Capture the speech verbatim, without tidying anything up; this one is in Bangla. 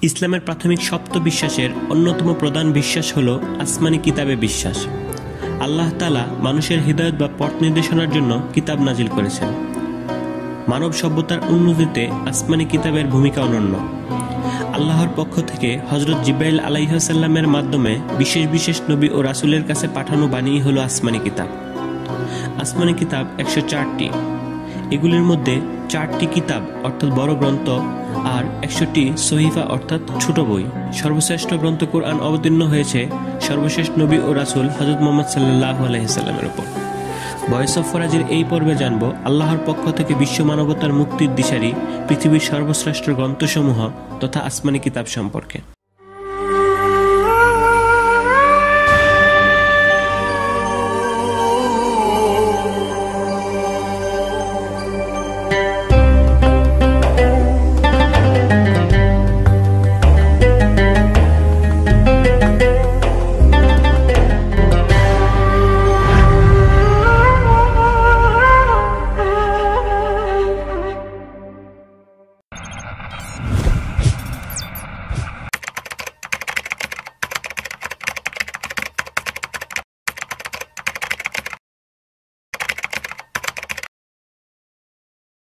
ইসলামের প্রাথমিক সপ্ত বিশ্বাসের অন্যতম প্রধান বিশ্বাস হল আসমানি কিতাবে বিশ্বাস। আল্লাহ তাআলা মানুষের হিদায়াত বা পথ নির্দেশনার জন্য কিতাব নাজিল করেছেন। মানব সভ্যতার উন্নতিতে আসমানি কিতাবের ভূমিকা অনন্য। আল্লাহর পক্ষ থেকে হযরত জিবরাইল আলাইহিস সালামের মাধ্যমে বিশেষ বিশেষ নবী ও রাসূলের কাছে পাঠানো বাণী হলো আসমানি কিতাব। আসমানি কিতাব একশো চারটি। এগুলির মধ্যে চারটি কিতাব অর্থাৎ বড় গ্রন্থ আর একশোটি সহিফা অর্থাৎ ছোট বই। সর্বশ্রেষ্ঠ গ্রন্থ কুরআন অবতীর্ণ হয়েছে সর্বশেষ নবী ও রাসূল হযরত মুহাম্মদ সাল্লাল্লাহু আলাইহি সাল্লামের উপর। ভয়েস অফ ফরাজের এই পর্বে জানব আল্লাহর পক্ষ থেকে বিশ্ব মানবতার মুক্তির দিশারি পৃথিবীর সর্বশ্রেষ্ঠ গ্রন্থসমূহ তথা আসমানি কিতাব সম্পর্কে।